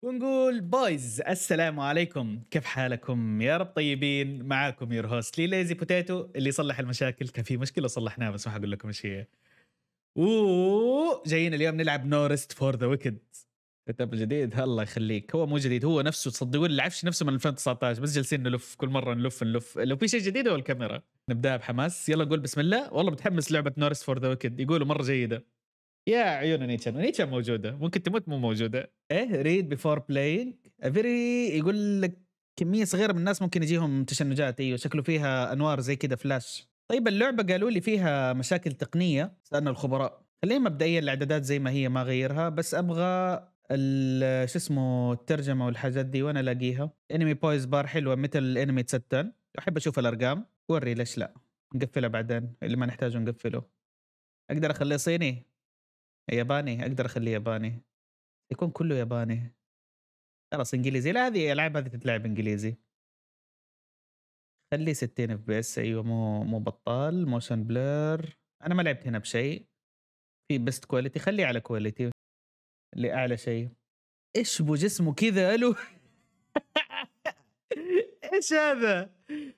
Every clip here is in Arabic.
ونقول بويز السلام عليكم، كيف حالكم؟ يا رب طيبين. معاكم يور هوست لي ليزي بوتيتو اللي يصلح المشاكل. كان في مشكله صلحناها بس ما حقول لكم ايش هي. جايين اليوم نلعب نورست فور ذا ويكد. كتاب جديد الله يخليك. هو مو جديد، هو نفسه تصدقون اللي عفش نفسه من 2019، بس جالسين نلف كل مره نلف لو في شيء جديد هو الكاميرا. نبداها بحماس، يلا نقول بسم الله. والله متحمس لعبه نورست فور ذا ويكد، يقولوا مره جيده. يا عيون نيتشان، نيتشان موجودة، ممكن تموت مو موجودة. ايه ريد بيفور بلاينج فيري، يقول لك كمية صغيرة من الناس ممكن يجيهم تشنجات. ايوه شكله فيها انوار زي كذا فلاش. طيب اللعبة قالوا لي فيها مشاكل تقنية، سألنا الخبراء. خلينا مبدئيا الاعدادات زي ما هي ما غيرها، بس ابغى شو اسمه الترجمة والحاجات دي وانا الاقيها. انمي بويز بار حلوة مثل الانمي تستن، احب اشوف الارقام. وري ليش لا، نقفلها بعدين اللي ما نحتاجه نقفله. اقدر اخليه صيني ياباني، اقدر اخليه ياباني، يكون كله ياباني. خلاص انجليزي، لا هذه الالعاب هذه تتلعب انجليزي. خليه 60 اف بي اس، ايوه مو بطال. موشن بلور انا ما لعبت هنا بشيء. في بيست كواليتي، خليه على كواليتي اللي اعلى شيء. ايش بو جسمه كذا الو. ايش هذا؟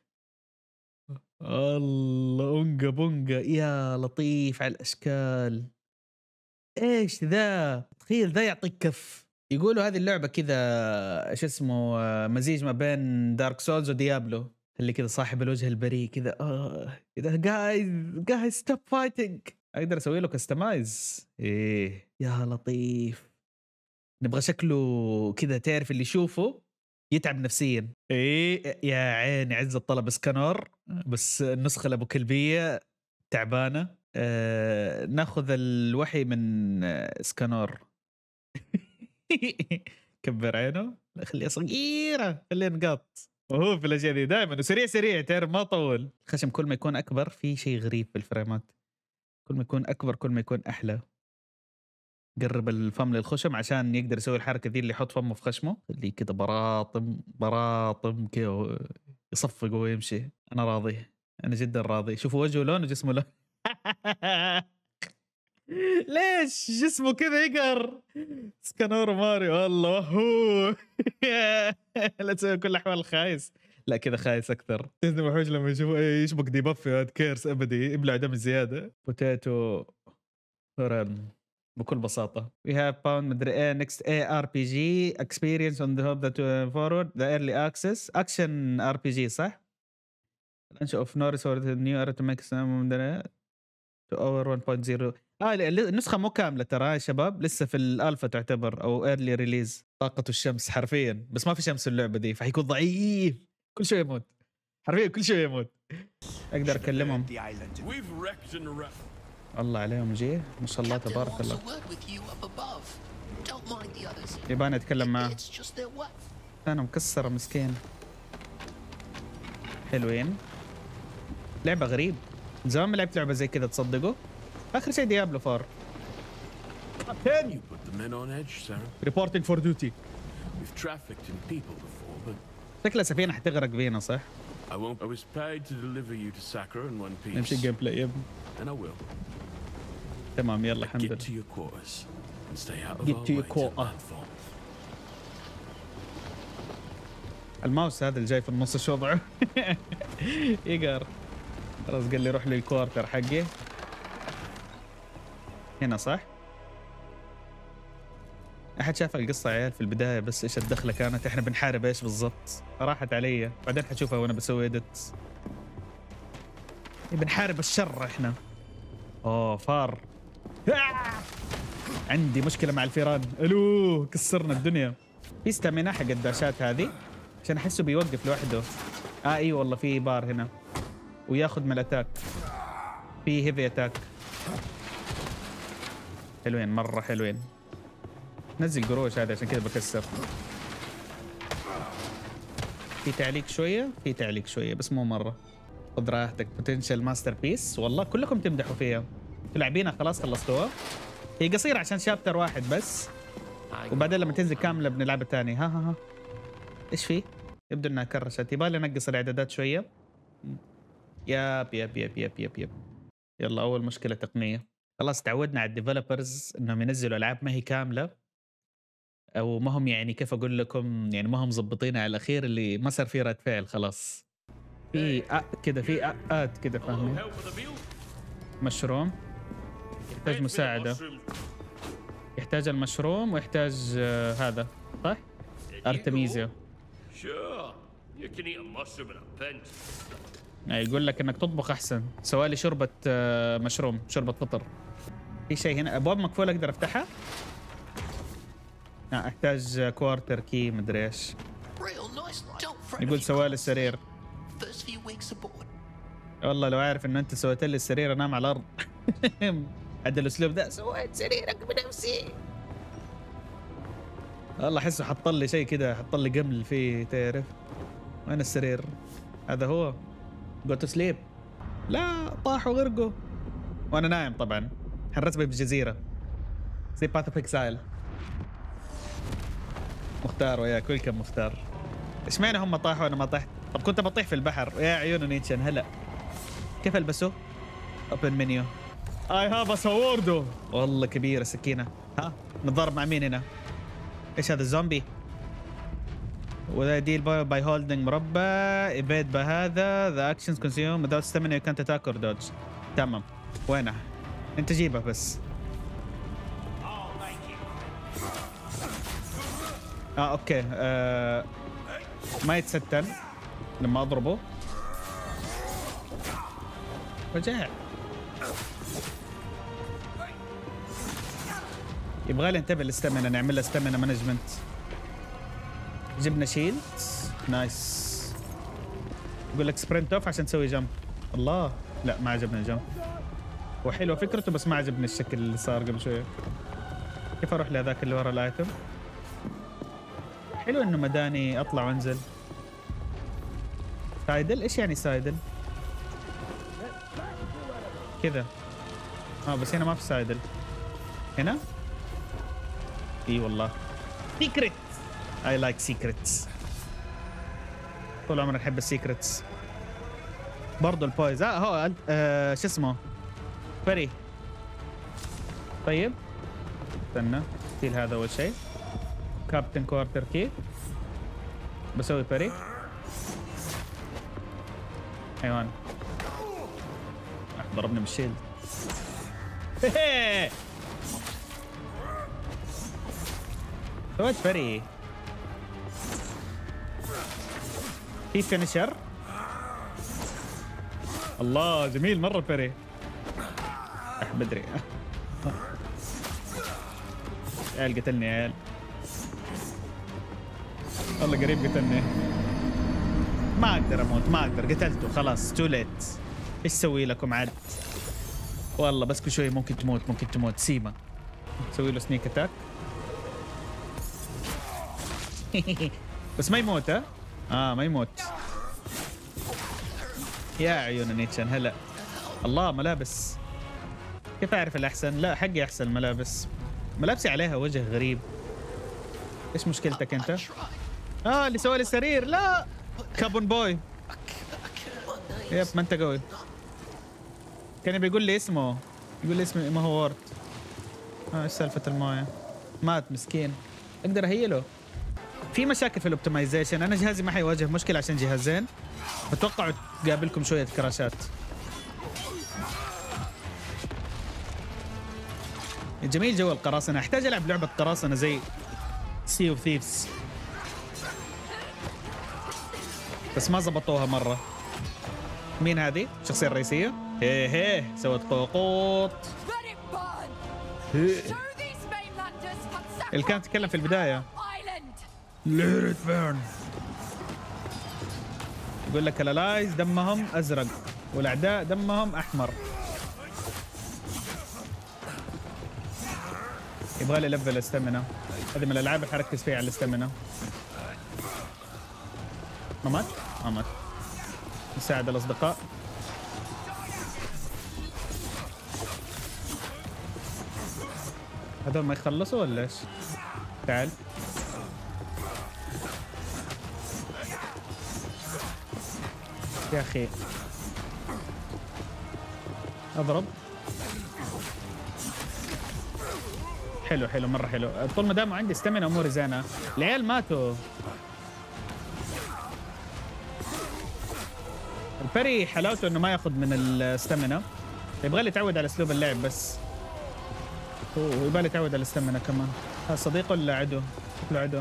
الله اونجا بونجا، يا لطيف على الاشكال. ايش ذا؟ تخيل ذا يعطيك كف. يقولوا هذه اللعبة كذا شو اسمه مزيج ما بين دارك سولز وديابلو، اللي كذا صاحب الوجه البريء كذا كذا. جايز ستوب فايتنج. اقدر اسوي له كستمايز. ايه يا لطيف. نبغى شكله كذا، تعرف اللي يشوفه يتعب نفسيا. ايه يا عيني عز الطلب اسكانور، بس النسخة الابو كلبية تعبانة. ناخذ الوحي من اسكانور. كبر عينه، لا خليها صغيرة، خليها نقاط. وهو في الاشياء دي دائما وسريع سريع، تعرف ما طول. الخشم كل ما يكون اكبر في شيء غريب في الفريمات. كل ما يكون اكبر كل ما يكون احلى. قرب الفم للخشم عشان يقدر يسوي الحركه ذي اللي يحط فمه في خشمه، اللي كده براطم براطم كده، يصفق ويمشي. انا راضي، انا جدا راضي. شوفوا وجهه لون وجسمه لون. ليش جسمه كذا يقهر؟ سكانورو ماريو الله هو. لا تسوي كل الاحوال الخايس. لا كذا خايس اكثر. تهزم وحوش لما يشوفوا يشبك ديباف هاد كيرس ابدي يبلع دم زياده. بوتاتو رن بكل بساطه. We have found مدري ايه next ARPG experience on the hub that forward the early access action RPG صح؟ launch of Norris or the new era to make some to our 1.0. النسخة مو كاملة ترى يا شباب، لسه في الالفا تعتبر او ايرلي ريليز. طاقة الشمس حرفيا، بس ما في شمس اللعبة دي فحيكون ضعيف. كل شوي يموت، حرفيا كل شوي يموت. اقدر اكلمهم. الله عليهم جي ما شاء الله تبارك الله. يبان اتكلم معاه. انا مكسرة مسكين. حلوين. لعبة غريب، زمان ما لعبت لعبة زي كذا تصدقوا. اخر شيء ديابلو 4. You put the men on edge, sir. reporting for duty. We've trafficked in people before, but شكلها سفينة حتغرق بينا صح؟ I won't. I was paid to deliver you to Sakura in one piece. نمشي جيم بلاي يا ابني. And I will. تمام يلا الحمد Get لله. to your quarters and stay out of Get our to your way till quarter. landfall. الماوس هذا اللي جاي في النص شو وضعه؟ يقهر. خلاص قال لي روح لي الكوارتر حقي. هنا صح؟ احد شاف القصة يا عيال في البداية؟ بس ايش الدخلة كانت؟ احنا بنحارب ايش بالضبط؟ راحت علي، بعدين حتشوفها وانا بسوي ادت. بنحارب الشر احنا. اوه فار. عندي مشكلة مع الفيران. الو كسرنا الدنيا. في ستامينا حق الداشات هذه عشان احسه بيوقف لوحده. اي والله في بار هنا وياخذ من الاتاك. في هيفي اتاك. حلوين مرة حلوين. نزل قروش هذا عشان كذا بكسر. في تعليق شوية، في تعليق شوية بس مو مرة. خذ راحتك. بوتنشال ماستر بيس، والله كلكم تمدحوا فيها. تلعبينها خلاص خلصتوها؟ هي قصيرة عشان شابتر واحد بس، وبعدين لما تنزل كاملة بنلعبها تاني. ها ايش في؟ يبدو انها كرشت، يبالي انقص الاعدادات شوية. ياب. يلا اول مشكلة تقنية. خلاص تعودنا على الديفلوبرز انهم ينزلوا العاب ما هي كاملة او ما هم يعني كيف اقول لكم، يعني ما هم مظبطين على الاخير اللي ما صار في رد فعل خلاص. في كده، في كده فاهمين. مشروم يحتاج مساعدة، يحتاج المشروم ويحتاج هذا صح؟ ارتميزيا. يقول لك انك تطبخ احسن. سوالي شوربة مشروم، شوربة فطر. في شيء هنا، ابواب مقفولة اقدر افتحها؟ احتاج كوارتر كي مدري ايش. يقول سوالي السرير. والله لو عارف انه انت سويت لي السرير انام على الارض. هذا الاسلوب ده، سويت سريرك بنفسي. والله احسه حط لي شيء كده، حط لي قمل فيه تعرف. وين السرير؟ هذا هو. جو تو سليب. لا طاحوا غرقوا وانا نايم طبعا. حنرتبه بجزيره زي باث اوف اكسايل. مختار وياك، كل كم مختار. ايش معنى هم طاحوا وانا ما طحت؟ طب كنت بطيح في البحر يا عيون نيتشن. هلا كيف البسه؟ اوبن منيو. اي هاف ا سوردو. والله كبيره السكينه. ها نتضارب مع مين هنا؟ ايش هذا الزومبي؟ وذا ديل باي هولدنج مربع. ابيد بهذا. ذا اكشنز كونسيوم without stamina you can't attack or dodge. تمام. وينه؟ انت جيبه بس. اوكي. ما يتستن لما اضربه. رجع. يبغى لي انتبه للستامينا، نعمل له ستامينا مانجمنت. جبنا شيلد نايس. يقول لك سبرنت اوف عشان تسوي جمب. الله لا ما عجبني الجمب. هو حلوه فكرته بس ما عجبني الشكل اللي صار قبل شويه. كيف اروح لهذاك اللي ورا الايتم؟ حلو انه مداني اطلع وانزل. سايدل؟ ايش يعني سايدل؟ كذا. بس هنا ما في سايدل. هنا؟ اي والله. سيكريت. اي لايك سيكريتس. طول عمري احب السيكريتس. برضو البويز. هو شو اسمه؟ فري. طيب استنى، شيل هذا اول شيء. كابتن كوارتر كي. بسوي فري. حيوان. ضربني بالشيلد. سويت فري. في فينيشر. الله جميل مرة الفري. بدري. عيال قتلني يا عيال. والله قريب قتلني. ما اقدر اموت، ما اقدر، قتلته خلاص تو ليت. ايش اسوي لكم عاد؟ والله بس كل شوي ممكن تموت، ممكن تموت. سيما نسوي له سنيك اتاك. بس ما يموت. ما يموت. يا عيون نيتشن. هلا الله ملابس. كيف اعرف الاحسن؟ لا حقي احسن ملابس. ملابسي عليها وجه غريب. ايش مشكلتك انت؟ اللي سوى لي السرير. لا كابون بوي. يب ما انت قوي. كان بيقول لي اسمه، يقول لي اسمه ما هو وورد. ايش سالفه المويه؟ مات مسكين. اقدر اهيله. في مشاكل في الاوبتمايزيشن. انا جهازي ما حيواجه مشكله عشان جهازين. اتوقع تقابلكم شويه كراشات. جميل جو القراصنه. احتاج العب لعبه قراصنه زي سي اوف ثيفز بس ما زبطوها مره. مين هذه؟ الشخصيه الرئيسيه؟ هيه سوت قوقوط. اللي كانت تتكلم في البدايه. Let it burn. يقول لك الالايز دمهم ازرق والاعداء دمهم احمر. يبغى لي ليفل استامينا. هذه من الالعاب اللي حركز فيها على الاستامينا. ما مات؟ ما مات. نساعد الاصدقاء. هذول ما يخلصوا ولا ايش؟ تعال. يا اخي حلو حلو مره حلو. طول ما دام عندي ستامina اموري زينه. العيال ماتوا. البري حلاوته انه ما ياخذ من الستامina، يبغى لي يتعود على اسلوب اللعب بس. ويبغى لي يتعود على الستامina كمان. هذا صديق ولا عدو؟ شكله عدو.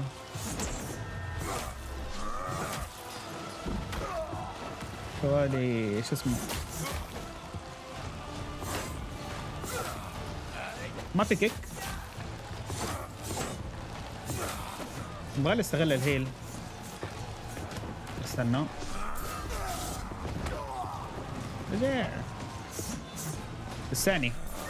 حوالي شو اسمه، ما في كيك. نبغى استغل الهيل. استنى رجع الثاني.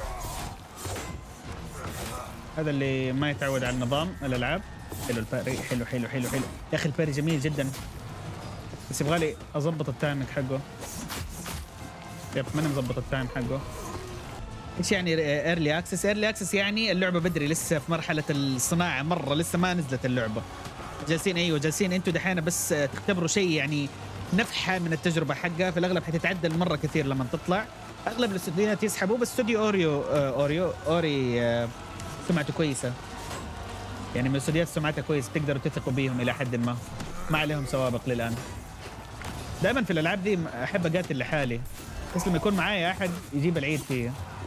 هذا اللي ما يتعود على النظام الالعاب. حلو الباري، حلو حلو حلو حلو يا اخي الباري جميل جدا، بس يبغى لي اضبط التايمنج حقه. يب ماني مظبط التايم حقه. ايش يعني ايرلي اكسس؟ ايرلي اكسس يعني اللعبه بدري، لسه في مرحله الصناعه مره، لسه ما نزلت اللعبه. جالسين ايوه جالسين انتم دحين بس تختبروا شيء يعني نفحه من التجربه حقها، في الاغلب حتتعدل مره كثير لما تطلع. اغلب الاستوديوهات يسحبوا، بس استوديو اوري سمعته كويسه، يعني من الاستوديوهات سمعتها كويس، تقدروا تثقوا بيهم الى حد ما عليهم سوابق للان. دائما في الالعاب دي احب اقاتل لحالي، بس لما يكون معايا احد يجيب العيد فيه.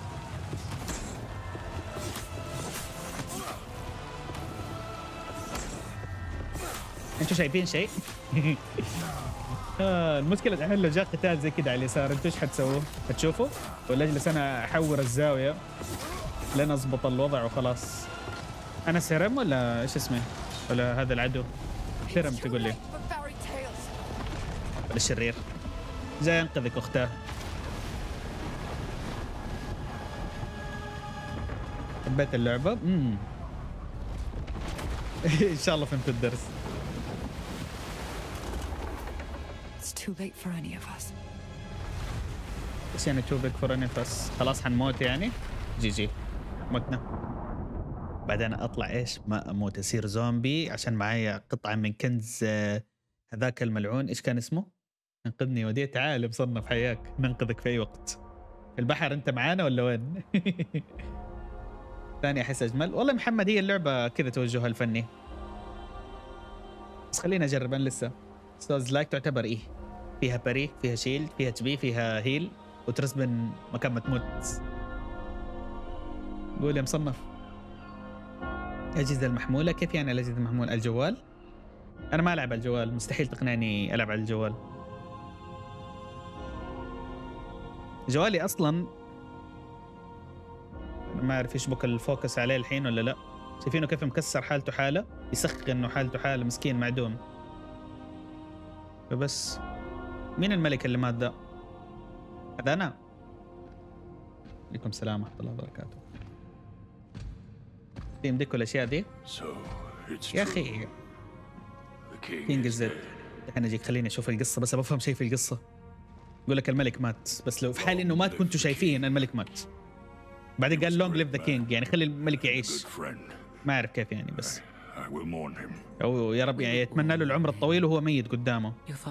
انتوا شايفين شيء؟ المشكلة الحين لو جاء قتال زي كده على اليسار انتوا ايش حتسووا؟ حتشوفوا؟ ولا اجلس انا احور الزاوية لين اضبط الوضع وخلاص؟ انا سيرم ولا ايش اسمه؟ ولا هذا العدو؟ سيرم تقول لي. ولا الشرير؟ جاي ينقذك اختاه. حبيت اللعبة؟ ان شاء الله فهمت الدرس. Too late for any of us. ايش يعني too big for any of us؟ خلاص حنموت يعني؟ جي متنا. بعدين اطلع ايش؟ ما اموت، اصير زومبي عشان معايا قطعة من كنز هذاك الملعون، ايش كان اسمه؟ انقذني ودي، تعال مصنف حياك، ننقذك في اي وقت. في البحر انت معانا ولا وين؟ ثاني احس اجمل. والله محمد هي اللعبة كذا توجهها الفني. بس خلينا اجرب، انا لسه ستارز لايك تعتبر ايه؟ فيها بري، فيها شيلد، فيها تبي، فيها هيل، وترس من مكان ما تموت. قول يا مصنف. الأجهزة المحمولة، كيف يعني الأجهزة المحمولة؟ الجوال؟ أنا ما ألعب على الجوال، مستحيل تقنعني ألعب على الجوال. جوالي أصلا ما أعرف يشبك الفوكس عليه الحين ولا لا. شايفينه كيف مكسر حالته حالة؟ يسخن إنه حالته حالة، مسكين معدوم. فبس مين الملك اللي مات ذا؟ هذا أنا. عليكم السلام ورحمة الله وبركاته. يمدكوا الأشياء دي؟ يا أخي كينج الزد. الحين أجيك خليني أشوف القصة، بس بفهم شيء في القصة. يقول لك الملك مات، بس لو في حال إنه مات كنتوا شايفين الملك مات. بعدين قال لونج ليف ذا كينج، يعني خلي الملك يعيش. ما أعرف كيف يعني، بس أو يا رب يعني يتمنى له العمر الطويل وهو ميت قدامه.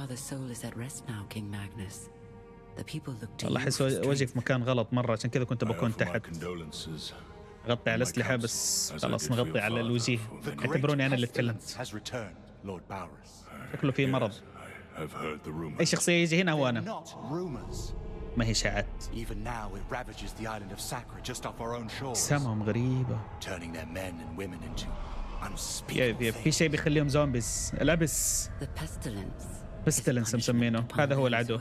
والله أحس وجهي في مكان غلط مرة، عشان كذا كنت بكون تحت. غطي على الأسلحة بس خلاص، نغطي على الوجيه، اعتبروني أنا اللي تكلمت. شكله في مرض. أي شخصية يجي هنا هو أنا. ما هي إشاعات. سمهم غريبة. في شيء بيخليهم زومبيز. الأبس بيستلنس مسمينه، هذا هو العدو.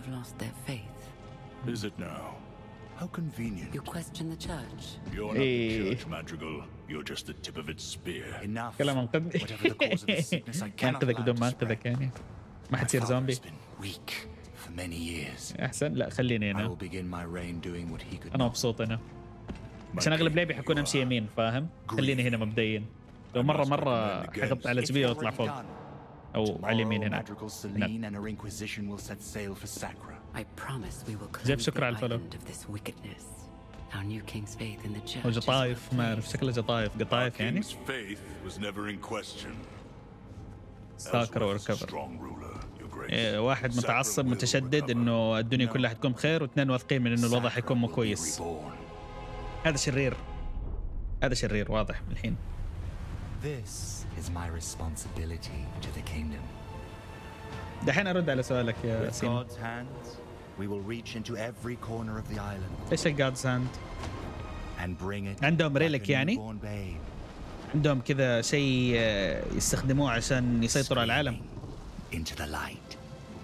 How convenient. You question the church. You're not the church, Madrigal. You're just the tip of its spear. Enough. كلام انقذني. Whatever the cause of the sickness, I cannot انقذك بدون ما allow it to انقذك spread. يعني. ما My حتصير father زومبي. has been weak for many years. احسن لا خليني I هنا. will begin my reign doing what he could انا not. مبسوط هنا. عشان اغلب لعبي حكون امشي يمين، فاهم؟ خليني هنا مبدئيا. لو مرة حغطي على الجبيه واطلع فوق. او على اليمين هنا. Madrigal Celine and her Inquisition will set sail for Sacra. I promise we will cleanse the شكرا على الفولو. island of this wickedness. Our new king's faith in the church. وجطايف ما اعرف شكله جطايف، قطايف يعني. King's faith was never in question. ساكر وركفر. Strong ruler, your grace. واحد متعصب متشدد انه الدنيا كلها حتكون بخير، واثنين واثقين من انه الوضع حيكون مو كويس. هذا شرير. هذا شرير واضح من الحين. This is my responsibility to the kingdom. دحين ارد على سؤالك يا With سين. God's hands, we will reach into every corner of the island ايش الجادز هاند؟ and bring it عندهم like ريلك a يعني؟ newborn babe. عندهم كذا شيء يستخدموه عشان يسيطروا على العالم. Into the light.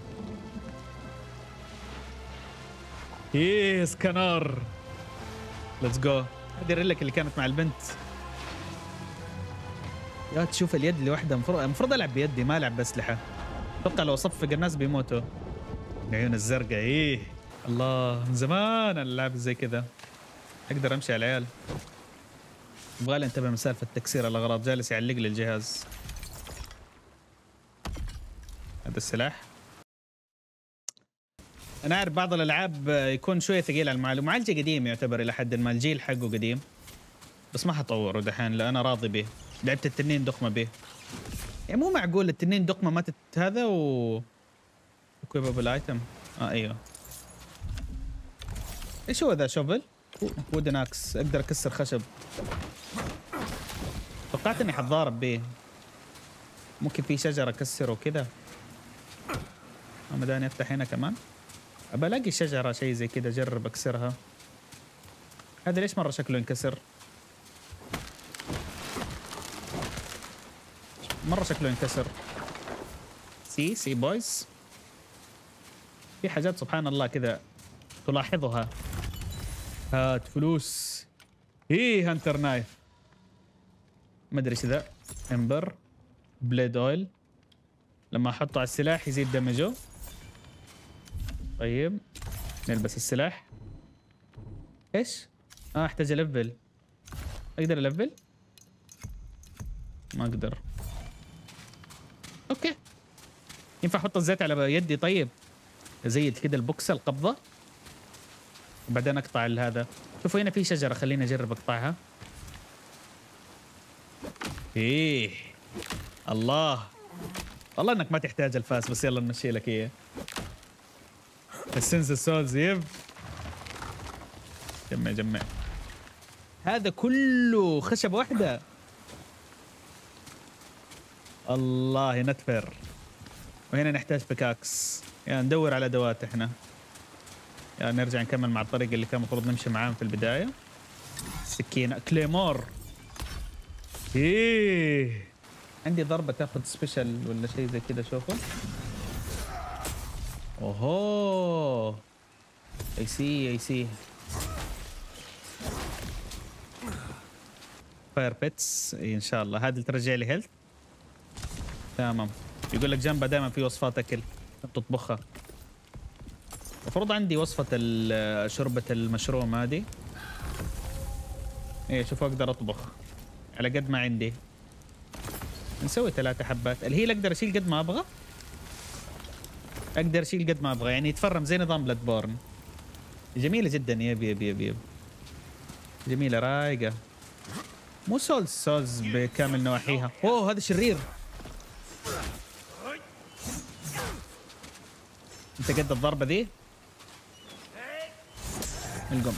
يس كنار. ليتس جو. هذه الريلك اللي كانت مع البنت. يا تشوف اليد لوحدها، المفروض العب بيدي ما العب باسلحه. اتوقع لو صفق الناس بيموتوا. العيون الزرقاء ايه الله، من زمان الالعاب زي كذا. اقدر امشي على العيال. يبغالي انتبه من سالفه تكسير الاغراض، جالس يعلق لي الجهاز. هذا السلاح. انا اعرف بعض الالعاب يكون شويه ثقيل على المعالج قديم يعتبر الى حد ما، الجيل حقه قديم بس ما حطوره دحين. لا انا راضي به. لعبت التنين دقمه به، يعني مو معقول التنين دقمه ما هذا و equipable item. ايوه. ايش هو ذا؟ شوفل؟ وودن اكس. اقدر اكسر خشب. توقعت اني حتضارب به. ممكن في شجره اكسره كذا. مداني افتح هنا كمان. ابى الاقي شجره شيء زي كذا اجرب اكسرها. هذا ليش مره شكله ينكسر؟ مره شكله ينكسر. سي بويز. في حاجات سبحان الله كذا تلاحظها. هات فلوس. ايه هانتر نايف. ما ادري ايش ذا. امبر بليد اويل. لما احطه على السلاح يزيد دمجه. طيب نلبس السلاح. ايش؟ احتاج الفل. اقدر الفل؟ ما اقدر. اوكي. ينفع احط الزيت على يدي؟ طيب ازيد كده البوكسه القبضه وبعدين اقطع هذا. شوفوا هنا في شجره، خليني اجرب اقطعها. ايه الله والله انك ما تحتاج الفاس، بس يلا نمشي لك اياه. السنس السولز يب. جمع هذا كله خشب واحده. الله نتفر. وهنا نحتاج بكاكس. يعني ندور على ادوات احنا. يعني نرجع نكمل مع الطريق اللي كان المفروض نمشي معاه في البدايه. سكينه كليمور. ايه عندي ضربه تاخذ سبيشل ولا شيء زي كذا. شوفوا. اوهو اي سي. فاير بيتس ان شاء الله. هذه اللي ترجع لي هيلث. تمام. يقول لك جنبها دائما في وصفات اكل تطبخها. المفروض عندي وصفة شوربة المشروم هذه. ايه شوفوا اقدر اطبخ على قد ما عندي. نسوي 3 حبات. الهيل اقدر اشيل قد ما ابغى. اقدر اشيل قد ما ابغى، يعني يتفرم زي نظام بلاد بورن. جميلة جدا. يب جميلة رايقة. مو سولز بكامل نواحيها. اوه هذا شرير. انت قد الضربة ذي؟ القم.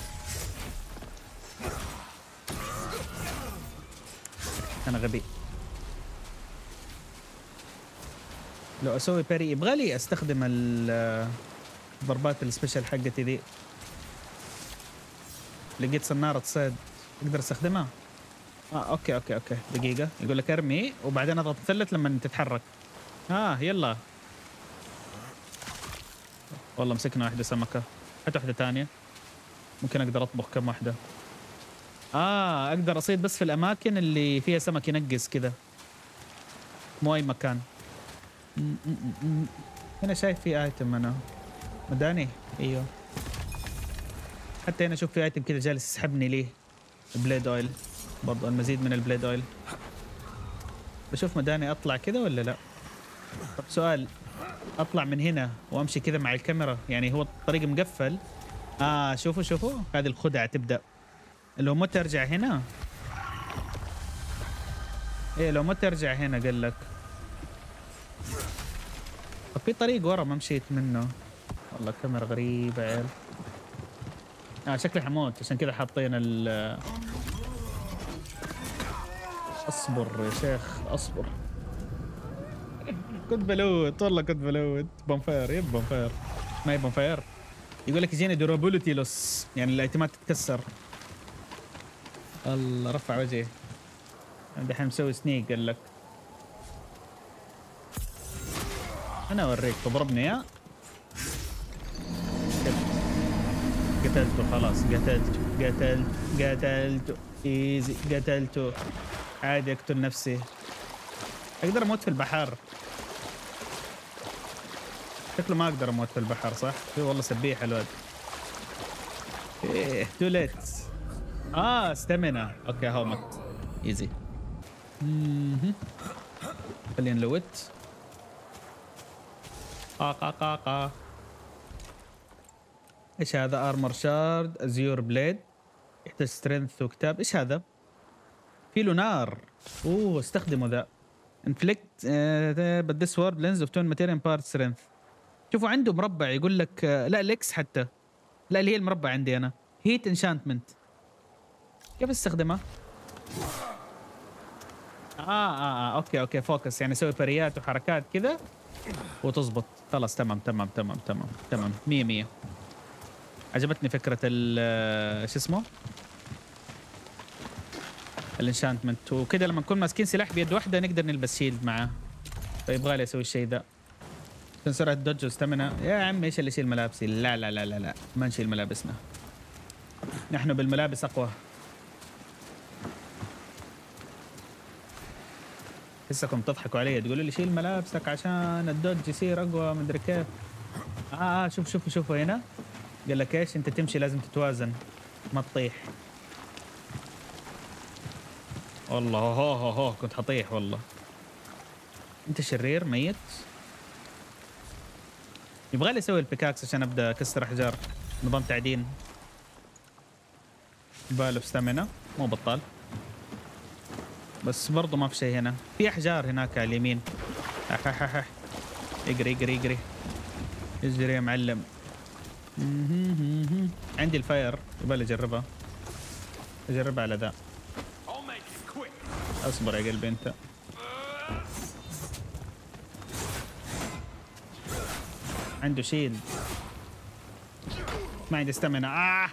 انا غبي. لو اسوي باري يبغالي استخدم الضربات السبيشال حقتي ذي. لقيت صنارة صيد اقدر استخدمها. اوكي دقيقة. يقول لك ارمي وبعدين اضغط ثلث لما تتحرك. يلا. والله مسكنا واحدة سمكة. حتى واحدة ثانية. ممكن اقدر اطبخ كم واحدة. اقدر اصيد بس في الاماكن اللي فيها سمك ينقز كذا، مو اي مكان. هنا شايف في ايتم انا مداني. ايوه حتى هنا شوف في ايتم كذا جالس يسحبني ليه. بليد اويل برضه، المزيد من البليد اويل. بشوف مداني اطلع كذا ولا لا. طب سؤال، اطلع من هنا وامشي كذا مع الكاميرا؟ يعني هو الطريق مقفل. شوفوا هذه الخدعة تبدأ. لو ما ترجع هنا. ايه لو ما ترجع هنا قال لك. طب في طريق ورا ما مشيت منه. والله كاميرا غريبة يا عيال. شكلي حموت عشان كذا حاطين اصبر يا شيخ اصبر. كنت بلوت والله كنت بلوت. بونفاير يب بونفاير ما هي بونفاير. يقول لك يجينا دورابيلتي لوس يعني الايتمات تتكسر. الله رفع وجهي. دحين مسوي سنيك قال لك. انا اوريك تضربني يا قتلته خلاص قتلته ايزي قتلته. عادي اقتل نفسي. اقدر اموت في البحر. شكله ما اقدر اموت في البحر صح؟ والله سبيح الواد. ايه توليت. استامينا. اوكي هو مت. ايزي. خلينا نلوت. قا ايش هذا؟ ارمر شارد ازيور بليد يحتاج سترينث وكتاب. ايش هذا؟ في له نار. استخدموا ذا. انفليكت but this sword blends of tone material part strength. شوفوا عنده مربع يقول لك لا الاكس حتى. لا اللي هي المربع عندي انا. هيت انشانتمنت. كيف استخدمها؟ اوكي فوكس يعني اسوي بريات وحركات كذا وتزبط. خلاص تمام 100 عجبتني فكرة شو اسمه؟ الانشانتمنت. وكذا لما نكون ماسكين سلاح بيد واحدة نقدر نلبس شيلد معاه. فيبغى لي اسوي الشيء ذا. عشان سرعة دوج واستمنة. يا عمي ايش اللي يشيل ملابسي؟ لا ما نشيل ملابسنا. نحن بالملابس اقوى. لسكم تضحكوا علي تقولوا لي شيل ملابسك عشان الدوج يصير اقوى مدري كيف. شوفوا هنا قال لك ايش؟ انت تمشي لازم تتوازن ما تطيح. والله هو كنت حطيح والله. انت شرير ميت. يبغى لي اسوي البيكاكس عشان ابدا اكسر احجار. نظام تعدين. باله ستامينا مو بطال. بس برضو ما في شيء هنا. في احجار هناك على اليمين. اجري اجري يا معلم. عندي الفاير يبغى اجربها على ذا. اصبر يا قلبي انت. عنده شيلد. ما عندي استامينا.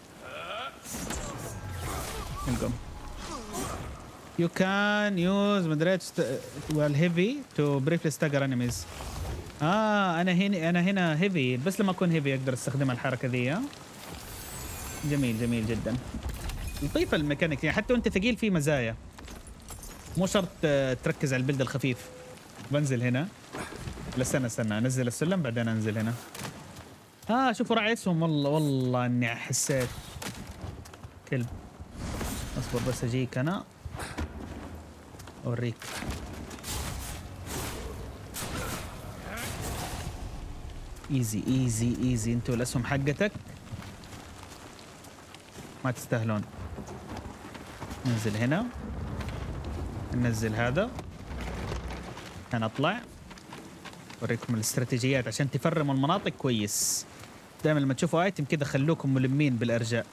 نقوم. You can use moderate heavy to briefly stagger enemies. انا هنا هيفي بس لما اكون هيفي اقدر استخدمها الحركه ذي. جميل جدا. لطيفه الميكانيك يعني حتى وانت ثقيل في مزايا. مو شرط تركز على البلد الخفيف. بنزل هنا. لا استنى انزل السلم بعدين انزل هنا. شوفوا رعيتهم والله اني حسيت كلب. اصبر بس اجيك انا اوريك. ايزي انتوا الاسهم حقتك ما تستاهلون. ننزل هنا ننزل هذا. انا اطلع اوريكم الاستراتيجيات عشان تفرموا المناطق كويس. دائما لما تشوفوا ايتم كذا خلوكم ملمين بالارجاء.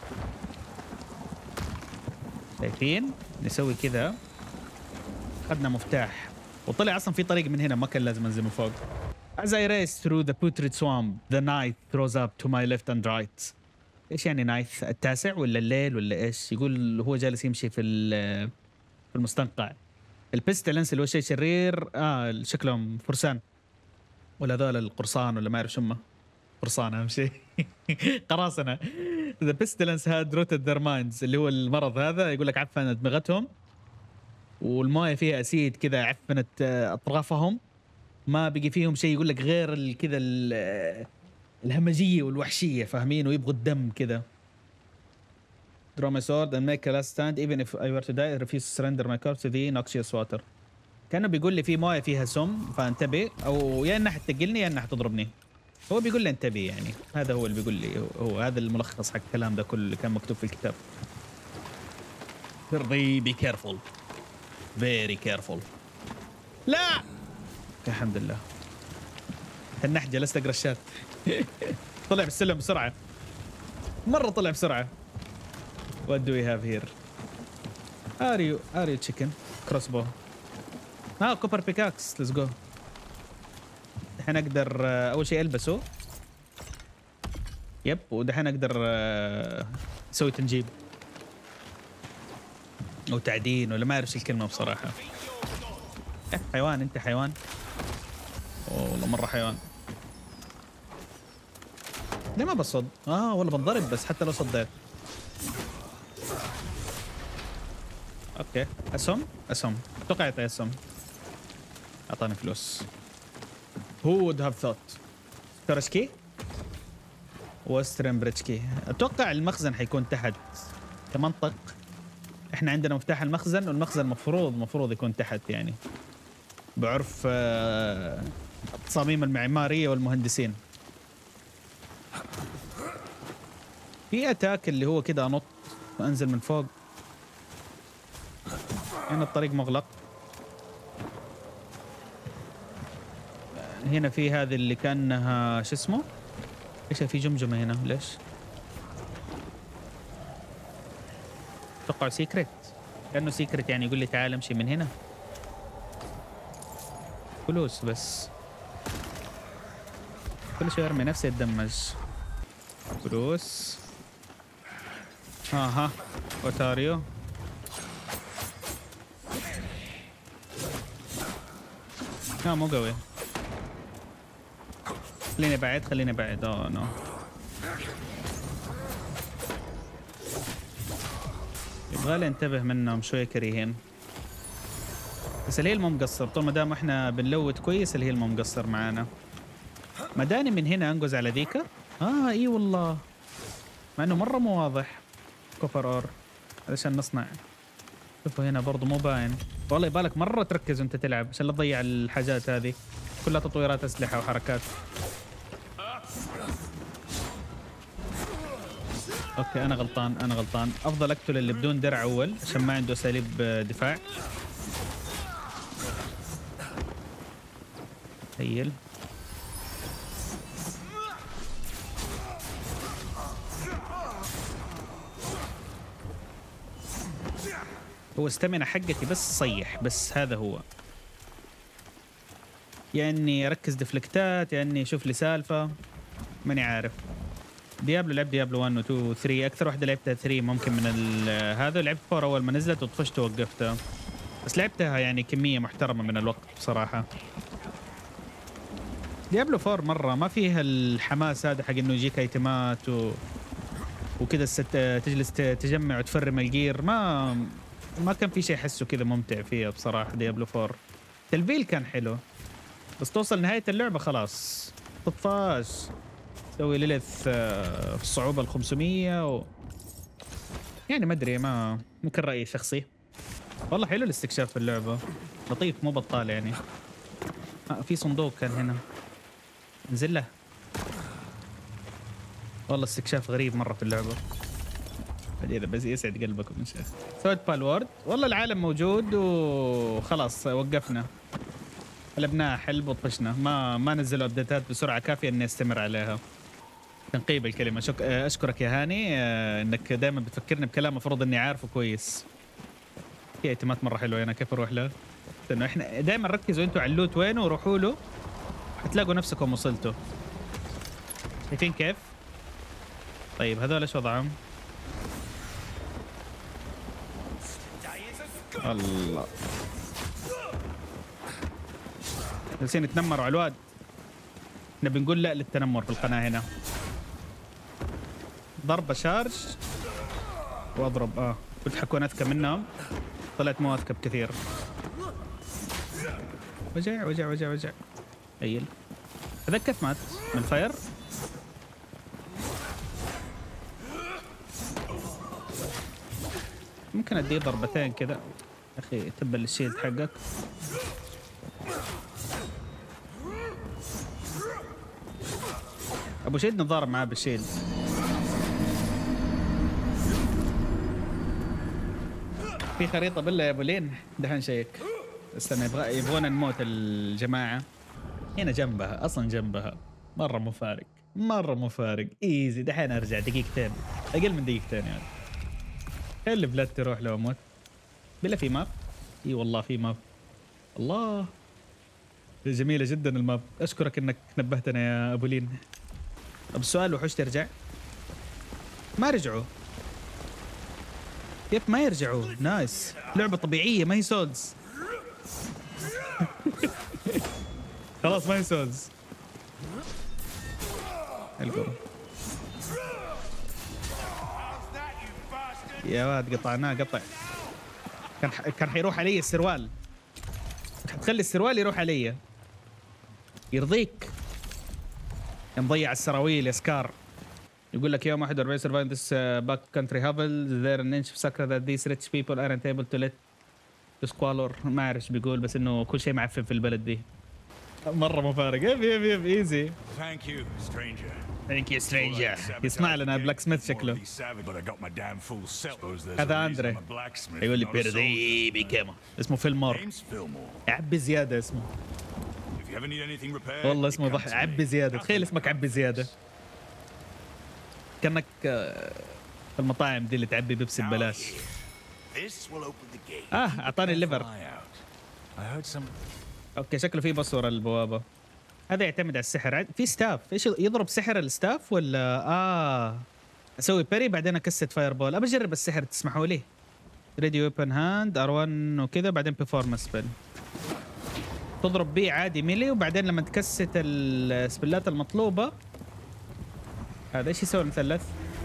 شايفين؟ نسوي كذا. اخذنا مفتاح وطلع اصلا في طريق من هنا ما كان لازم انزل من فوق. As I race through the putrid swamp, the night throws up to my left and right. ايش يعني نايت؟ التاسع ولا الليل ولا ايش؟ يقول هو جالس يمشي في المستنقع. البيستلنس اللي هو شيء شرير. شكلهم فرسان ولا هذول القرصان ولا ما اعرف شو قرصان اهم شيء. قراصنه. The pestilence had rotted their minds اللي هو المرض هذا يقول لك عفن ادمغتهم. والمويه فيها اسيد كذا عفنت اطرافهم. ما بقي فيهم شيء يقول لك غير كذا الهمجيه والوحشيه فاهمين ويبغوا الدم كذا. Draw my sword and make a last stand even if I were to die I refuse to surrender my corpse to the noxious water. كانه بيقول لي في مويه فيها سم فانتبه او يا انها حتقلني يا انها حتضربني. هو بيقول لي انتبه يعني هذا هو اللي بيقول لي. هو هذا الملخص حق الكلام ده كله اللي كان مكتوب في الكتاب. be careful very careful. لا الحمد لله. النحجه جلست اقرا الشات. طلع بالسلم بسرعه مره. طلع بسرعه. What do we have here? اريو تشيكن كروس بو. كوبر بيكاكس ليتس جو. دحين اقدر اول شيء البسه. يب ودحين اقدر اسوي تنجيب او تعدين ولا ما اعرف الكلمه بصراحه. حيوان انت حيوان. والله مره حيوان. ليه ما بصد؟ والله بنضرب بس حتى لو صديت. اوكي اسهم اتوقع يعطي اسهم. اعطاني فلوس. Who would have thought؟ كرشكي وسترن بريتشكي. اتوقع المخزن حيكون تحت كمنطق. احنا عندنا مفتاح المخزن والمخزن مفروض يكون تحت يعني بعرف التصاميم المعماريه والمهندسين. في اتاك اللي هو كده انط وانزل من فوق. هنا الطريق مغلق. هنا في هذه اللي كانها شو اسمه؟ ايش في جمجمه هنا ليش؟ اتوقع سيكريت. كانه سيكريت يعني يقول لي تعال امشي من هنا. فلوس بس. كل شوي ارمي نفسي اتدمج. فلوس. اوتاريو. مو قوي. خليني بعد نو. يبغالي انتبه منهم شويه كريهين. بس الهيل مو مقصر. طول ما دام احنا بنلوت كويس الهيل مو مقصر معانا. مداني من هنا انقز على ذيكا. اي والله مع انه مره مو واضح. كفر اور علشان نصنع. شوفوا هنا برضو مو باين. والله يبالك مره تركز وانت تلعب عشان لا تضيع الحاجات هذه. كلها تطويرات اسلحه وحركات. اوكي انا غلطان. افضل اقتل اللي بدون درع اول عشان ما عنده اساليب دفاع. هيل. هو استمنى حقتي بس صيح بس هذا هو. يا اني اركز دفلكتات يا اني اشوف لي سالفه ماني عارف. ديابلو لعبت ديابلو 1 و 2 و 3. اكثر واحده لعبتها 3 ممكن من هذا. لعبت 4 اول ما نزلت وطفشت ووقفتها بس لعبتها يعني كميه محترمه من الوقت بصراحه. ديابلو 4 مره ما فيها الحماس هذا حق انه يجيك ايتمات وكذا تجلس تجمع وتفرم الجير. ما كان في شيء احسه كذا ممتع فيها بصراحه. ديابلو 4 تلفيل كان حلو بس توصل نهايه اللعبه خلاص طفاش. تسوي ليلث في الصعوبه ال 500 يعني ما ادري. ممكن رايي شخصي. والله حلو الاستكشاف في اللعبه لطيف مو بطال يعني. في صندوق كان هنا نزل له. والله استكشاف غريب مره في اللعبه. اذا بس يسعد قلبكم ان شاء الله. سويت بالورد. والله العالم موجود وخلاص وقفنا. قلبناه حلب وطفشنا. ما نزلوا ابديتات بسرعه كافيه اني استمر عليها. تنقيب الكلمه. اشكرك يا هاني انك دائما بتفكرني بكلام المفروض اني عارفه كويس. في ايتمات مره حلوه انا كيف اروح له؟ لانه احنا دائما ركزوا انتوا على اللوت وينه وروحوا له حتلاقوا نفسكم وصلتوا. شايفين كيف؟ طيب هذول ايش وضعهم؟ الله جالسين يتنمروا على الواد. احنا بنقول لا للتنمر في القناه هنا. ضربه شارج واضرب. كنت حكون اذكى منهم طلعت مو اذكى بكثير. وجع. ايل هذاك كيف مات؟ من الفاير؟ ممكن اديه ضربتين كذا. اخي تبل الشيلد حقك. ابو شيلد نتضارب معاه بالشيلد. في خريطه بالله يا ابو لين. دحين شيك. استنى يبغون نموت الجماعه. هنا جنبها اصلا جنبها. مره مو فارق. ايزي. دحين ارجع دقيقتين اقل من دقيقتين يعني. خلي بلاد تروح لو اموت. بلا في ماب. اي والله في ماب. الله جميلة جدا الماب. اشكرك انك نبهتنا يا ابو لين. طب السؤال وحوش ترجع؟ ما رجعوا. يب ما يرجعوا. نايس. لعبة طبيعية ما هي سولز. خلاص ما هي سولز. القرب يا واد قطعناه قطع. كان حيروح علي السروال. حتخلي السروال يروح علي. يرضيك يا مضيع السراويل يا سكار. يقول لك يوم 41 surviving this back country hovel there an inch of sakra that these rich people aren't able to let to squalor. ما اعرف ايش بيقول بس انه كل شيء معفن في البلد دي. مرة مفارق. يب ايزي. Thank you, stranger. ثانك يو سترينجر. يسمع لنا بلاك سميث شكله. هذا اندري يقول لي بيردي بكيما. اسمه فيلمور. عبي زياده اسمه. والله اسمه ضحك. عبي زياده. تخيل اسمك عبي زياده. كانك في المطاعم دي اللي تعبي بيبسي ببلاش. اعطاني الليفر. اوكي شكله في بص ورا البوابه. هذا يعتمد على السحر. في ستاف. ايش يضرب سحر الستاف ولا اسوي بيري بعدين اكست فاير بول. ابى اجرب السحر تسمحوا لي. ريدي ويبن هاند ار1 وكذا بعدين بيرفورمانس سبيل. تضرب بيه عادي ميلي وبعدين لما تكست السبلات المطلوبه. هذا ايش يسوي المثلث؟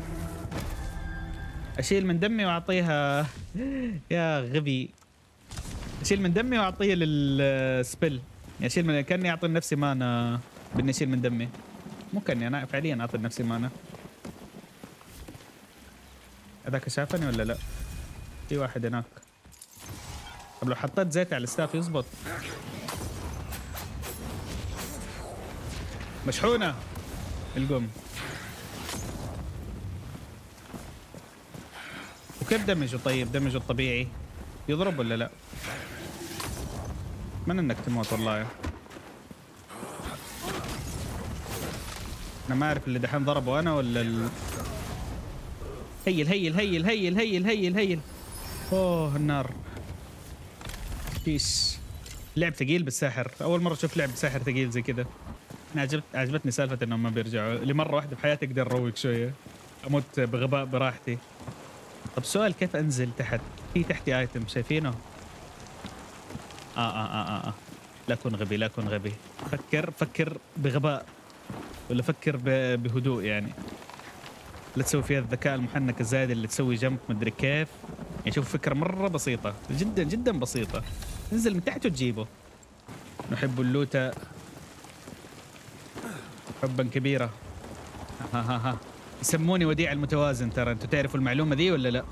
اشيل من دمي واعطيها. يا غبي. اشيل من دمي واعطيه للسبل. يعني اشيل من كاني اعطي لنفسي مانا باني اشيل من دمي. مو كاني انا فعليا اعطي لنفسي مانا. هذاك شافني ولا لا؟ في واحد هناك. طب لو حطيت زيت على الستاف يزبط. مشحونة القم. وكيف دمجه طيب؟ دمجه الطبيعي يضرب ولا لا؟ من انك تموت والله. انا ما اعرف اللي دحين ضربه انا ولا هيل هيل هيل هيل هيل هيل هيل. اوه النار. فيش لعب ثقيل بالساحر. اول مره اشوف لعب ساحر ثقيل زي كذا. انا عجبتني سالفه انهم ما بيرجعوا. لمره واحده بحياتي اقدر اروق شويه. اموت بغباء براحتي. طب سؤال كيف انزل تحت؟ في تحتي ايتم شايفينه؟ لا كن غبي لا كن غبي. فكر بغباء ولا فكر بهدوء يعني. لا تسوي فيها الذكاء المحنك الزايد اللي تسوي جنب مدري كيف. يعني شوف فكرة مرة بسيطة جدا جدا بسيطة. انزل من تحت وتجيبه. نحب اللوتة حبا كبيرا. ها يسموني وديع المتوازن. ترى انتوا تعرفوا المعلومة دي ولا لا؟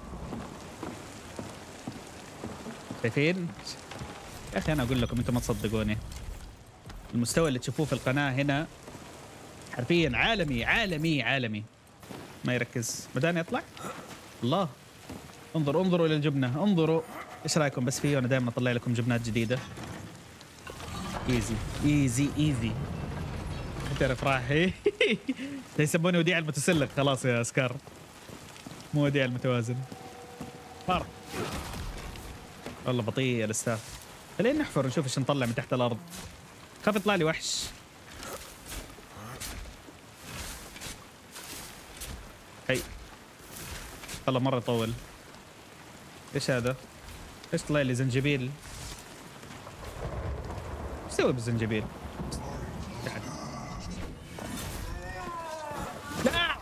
شايفين؟ يا اخي انا اقول لكم انتم ما تصدقوني. المستوى اللي تشوفوه في القناة هنا حرفيا عالمي عالمي عالمي. ما يركز. بداني اطلع. الله. انظروا الى الجبنة. انظروا. ايش رايكم بس فيه؟ وانا دائما اطلع لكم جبنات جديدة. ايزي ايزي ايزي. تعرف راح. يسموني وديع المتسلق. خلاص يا سكار. مو وديع المتوازن. فرق. والله بطيء الاستاف. خلينا نحفر نشوف ايش نطلع من تحت الارض. خاف يطلع لي وحش. هي والله مرة يطول. ايش هذا؟ ايش طلع لي؟ زنجبيل. ايش اسوي بالزنجبيل؟ لا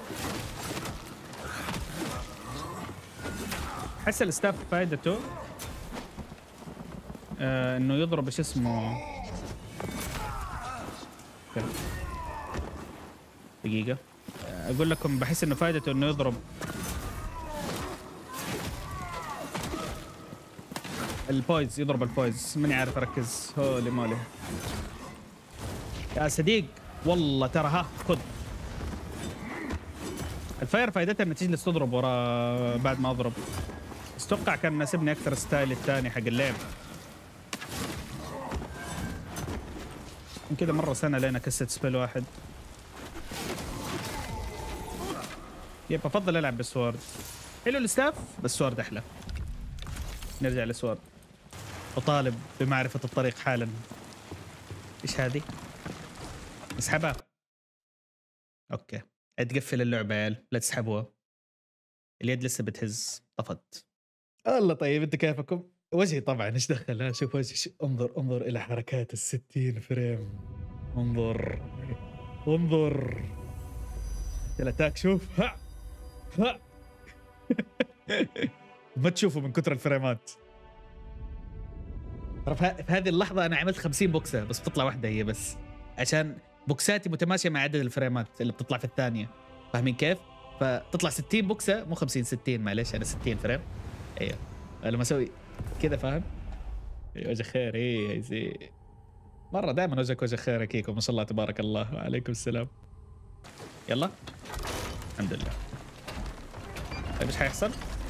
حس الاستاف فائدته انه يضرب ايش اسمه. دقيقة اقول لكم بحس انه فائدته انه يضرب البويز. يضرب البويز. ماني عارف اركز. هولي مولي يا صديق. والله ترى ها خذ. الفاير فائدتها انها تجلس تضرب ورا بعد ما اضرب. بس اتوقع كان مناسبني اكثر ستايل الثاني حق اللعب. كذا مرة سنة لين اكست سبيل واحد. يب افضل العب بالسوارد. حلو الستاف بس سوارد احلى. نرجع للسواد وطالب بمعرفة الطريق حالا. ايش هذه؟ اسحبها. اوكي تقفل اللعبة يا عيال، لا تسحبوها. اليد لسه بتهز، طفت. الله طيب انت كيفكم؟ وجهي طبعا ايش دخل؟ شوف وجهي، انظر الى حركات ال60 فريم. انظر الاتاك، شوف. ها ما تشوفوا من كثر الفريمات. ترى في هذه اللحظة أنا عملت 50 بوكسة بس بتطلع واحدة هي بس، عشان بوكساتي متماشية مع عدد الفريمات اللي بتطلع في الثانية. فاهمين كيف؟ فتطلع 60 بوكسة، مو 50، 60 معلش، أنا 60 فريم. أيوه لما أسوي كذا فاهم؟ وجه خير. إيه زي مرة دائما وجهك وجه خير. كيكو ما شاء الله تبارك الله. وعليكم السلام. يلا الحمد لله. طيب ايش حيحصل؟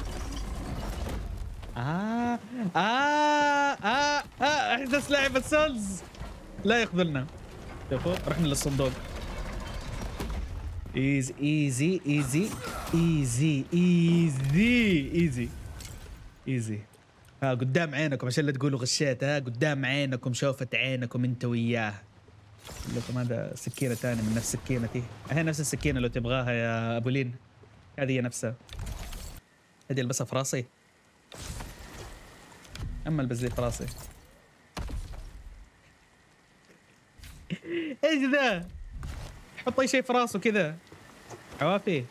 احدث لعبة سولز لا يخذلنا. شوفوا رحنا للصندوق. ايزي ايزي ايزي ايزي ايزي ايزي ايزي. قدام عينكم عشان لا تقولوا غشيت. قدام عينكم، شوفة عينكم انت وياه. لكم هذا سكينة ثانية من نفس سكينتي. هي نفس السكينة لو تبغاها يا ابو لين. هذه هي نفسها. هذه البسها في راسي. اما البس لي في راسي. ايش ذا؟ حط اي شيء في راسه كذا. عوافي.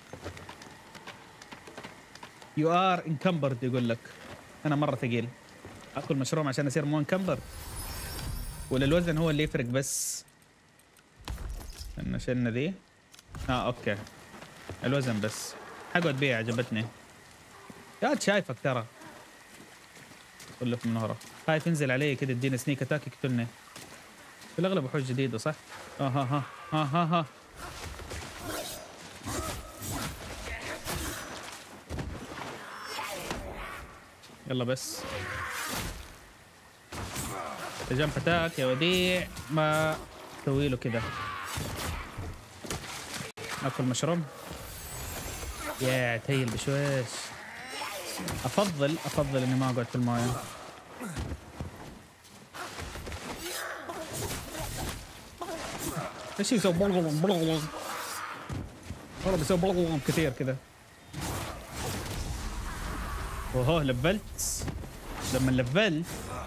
You are encumbered يقول لك. انا مرة ثقيل. اكل مشروم عشان اصير مو انكمبر؟ ولا الوزن هو اللي يفرق بس؟ انا شلنا ذي. اوكي الوزن بس. حقعد بيها عجبتني. يا شايفك ترى. كله من ورا. خايف ينزل علي كده ادينا سنيك اتاك يقتلني. في الاغلب وحوش جديده صح؟ ها يلا بس. جنب اتاك يا وديع. ما تسوي له كده. اكل مشروم. يا تيل بشويش. افضل اني ما اقعد في المايه. ايش يسوي؟ والله بيسوي كثير كذا. اوهو لفلت. لما لفلت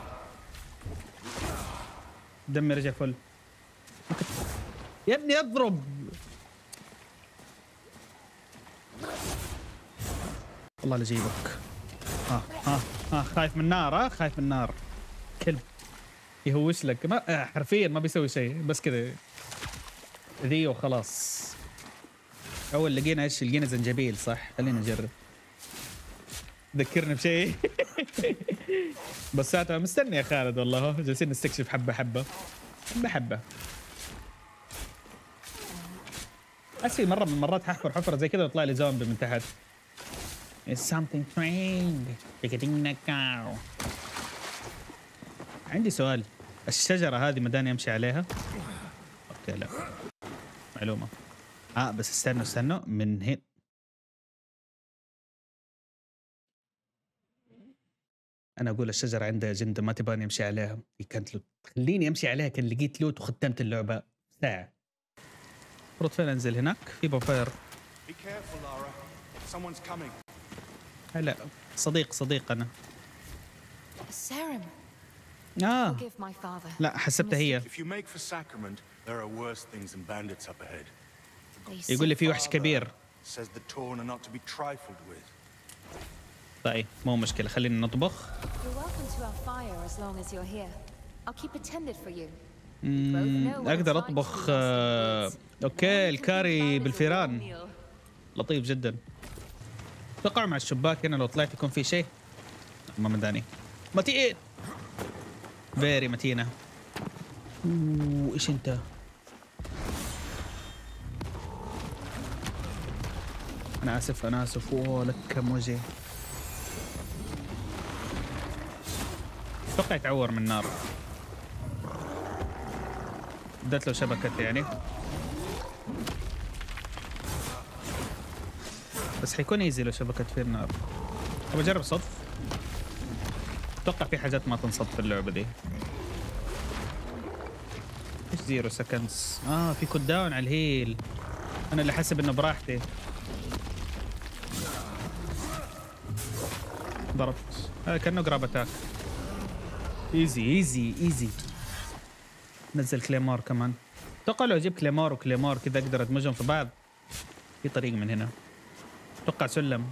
دمي رجع فل. يا ابني اضرب. والله لجيبك. خايف من النار. خايف من النار. كلب يهوش لك. ما حرفيا ما بيسوي شيء بس كذا ذي وخلاص. اول لقينا ايش؟ لقينا زنجبيل صح؟ خلينا نجرب. ذكرني بشيء. بس ساعتها مستني يا خالد والله. جالسين نستكشف حبه حبه حبه. أسي مرة من المرات ححفر حفرة زي كذا ويطلع لي زومبي من تحت. It's something strange. عندي سؤال. الشجرة هذه مداني أمشي عليها؟ أوكي لا معلومة. بس استنوا من هنا. أنا أقول الشجرة عندها أجندة ما تبغاني أمشي عليها. كانت لوت. خليني أمشي عليها. كان لقيت لوت وختمت اللعبة ساعة. المفروض فين أنزل؟ هناك في بوفير. هلا صديق أنا. لا حسبتها هي. يقول لي في وحش كبير. طيب مو مشكلة خلينا نطبخ. أقدر أطبخ. أوكي الكاري بالفيران لطيف جدا. توقع مع الشباك هنا لو طلعت يكون في شيء. ما مداني. متين. فيري متينة. إيش أنت؟ أنا آسف. أوه لك كم وجه. توقع يتعور من النار. بدأت له شبكة يعني. بس حيكون ايزي لو شبكت فيه النار. ابى اجرب صدف. اتوقع في حاجات ما تنصد في اللعبه دي. ايش 0 سكندز؟ في كود داون على الهيل. انا اللي حاسب انه براحتي. ضربت. هذا كانه جراب اتاك. ايزي ايزي ايزي. نزل كليمور كمان. اتوقع لو اجيب كليمور وكليمور كذا اقدر ادمجهم في بعض. في طريق من هنا. اتوقع سلم.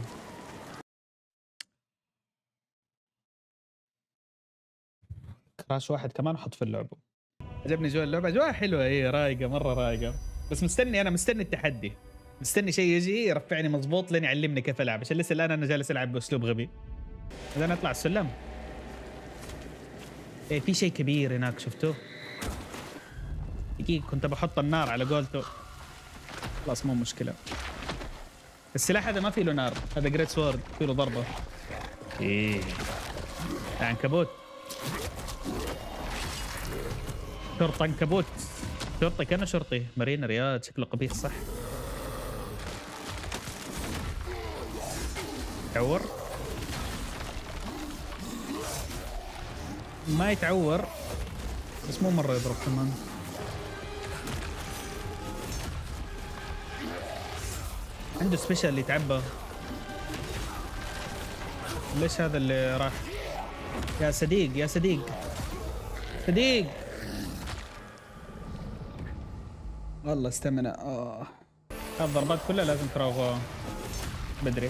كراش واحد كمان احط في اللعبه. عجبني جو اللعبه، اجواء حلوه، هي رايقه مره رايقه. بس مستني التحدي، مستني شيء يجي يرفعني مضبوط لين يعلمني كيف العب، عشان لسه الان انا جالس العب باسلوب غبي. اذا نطلع السلم. في شيء كبير هناك شفتوه؟ دقيقة كنت بحط النار على قولته. خلاص مو مشكله. السلاح هذا ما فيه له نار، هذا جريت سورد فيه له ضربه. عنكبوت. شرطة عنكبوت. شرطي كأنه شرطي. مارينا رياض شكله قبيح صح. يتعور. ما يتعور بس مو مرة يضرب كمان. عنده سبيشال اللي يتعبى. ليش هذا اللي راح؟ يا صديق يا صديق صديق. والله استمنى. الضربات كلها لازم تراوغوها بدري.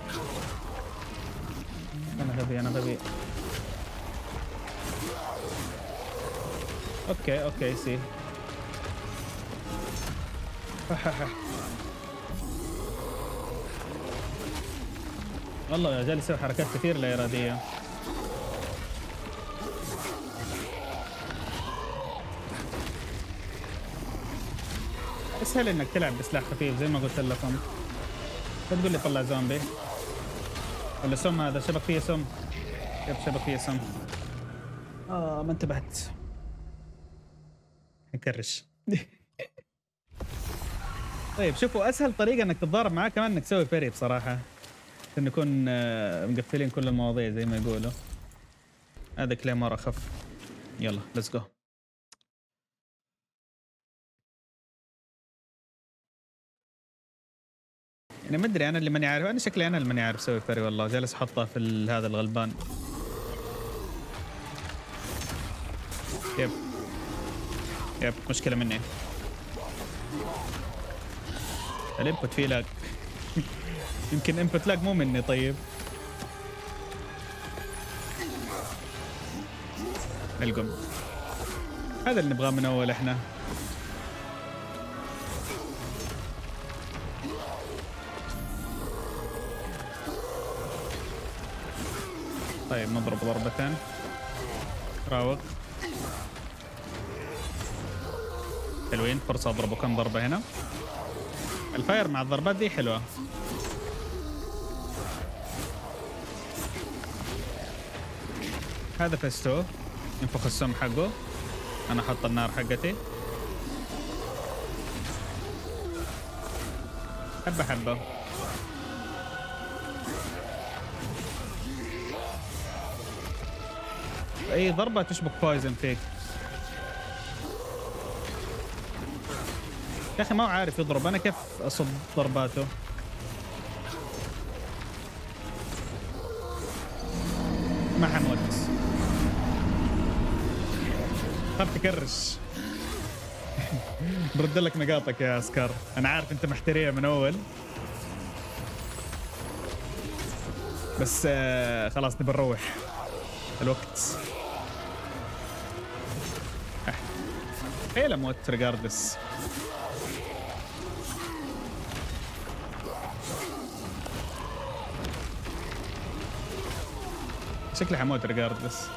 انا غبي انا غبي. اوكي سي. والله جالس يسوي حركات كثير لا اراديه. اسهل انك تلعب بسلاح خفيف زي ما قلت لكم. لا تقول لي طلع زومبي ولا سم. هذا شبك فيه سم. كيف شبك فيه سم؟ ما انتبهت. نكرش. طيب شوفوا، اسهل طريقه انك تتضارب معاه كمان انك تسوي فري بصراحه، عشان نكون مقفلين كل المواضيع زي ما يقولوا. هذا كليمور اخف. يلا ليتس جو. يعني ما ادري، انا اللي ماني عارف. انا شكلي انا اللي ماني عارف اسوي فري والله. جالس احطه في هذا الغلبان. يب مشكله مني. الانبوت فيه لاج. يمكن انبوت لاج مو مني. طيب القم هذا اللي نبغاه من اول احنا. طيب نضرب ضربتين. راوغ. حلوين. فرصة اضربه كم ضربة هنا. الفاير مع الضربات دي حلوة. هذا فستو ينفخ السم حقه. انا احط النار حقتي حبة حبة. اي ضربة تشبك بويزن فيك. يا اخي ما هو عارف يضرب. انا كيف اصد ضرباته؟ ما حموت. خاف تكرش. برد لك نقاطك يا اسكار. انا عارف انت محتريها من اول، بس خلاص نبي نروح الوقت. حيل اموت ريجاردس. شكلي حموت ريجاردس.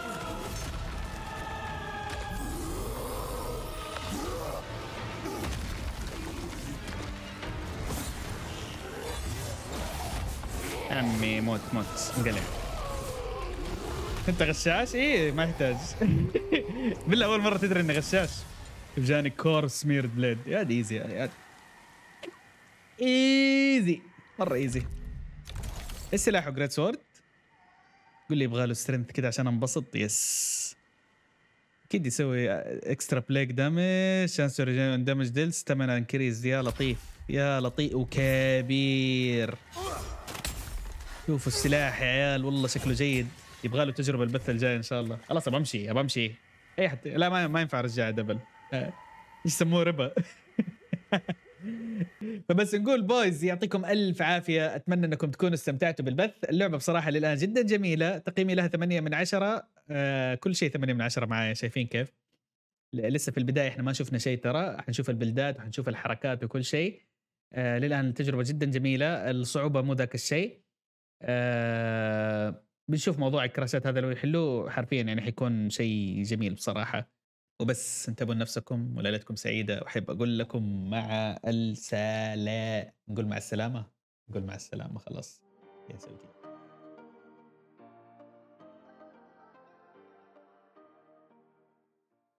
عمي موت انقلع. انت غشاش؟ ايه ما يحتاج. بالله اول مره تدري اني غشاش. جاني كور سميرد بليد. يا دي ايزي يا ايزي مره ايزي. ايش سلاحه؟ جريت سورد. قول لي يبغى له سترينث كده عشان انبسط. يس اكيد يسوي اكسترا بليك دامج، شانس ريجن دامج ديل، ستامينا انكريز. يا لطيف يا لطيف وكبير. شوفوا السلاح يا عيال والله شكله جيد. يبغى له تجربه البث الجاي ان شاء الله. خلاص ابى امشي ابى امشي. اي حتى لا ما ينفع ارجع دبل. ايش يسموه ربا. فبس نقول بويز يعطيكم الف عافيه، اتمنى انكم تكونوا استمتعتوا بالبث. اللعبه بصراحه للان جدا جميله، تقييمي لها 8 من 10. كل شيء 8 من 10 معايا. شايفين كيف؟ لسه في البدايه احنا ما شفنا شيء ترى، حنشوف البلدات وحنشوف الحركات وكل شيء. للان التجربه جدا جميله، الصعوبه مو ذاك الشيء. بنشوف موضوع الكراشات هذا لو يحلوه حرفيا يعني حيكون شيء جميل بصراحه. وبس انتبهوا لنفسكم وليلتكم سعيده، واحب اقول لكم مع السلامه. نقول مع السلامه، نقول مع السلامه خلاص يا سعودي.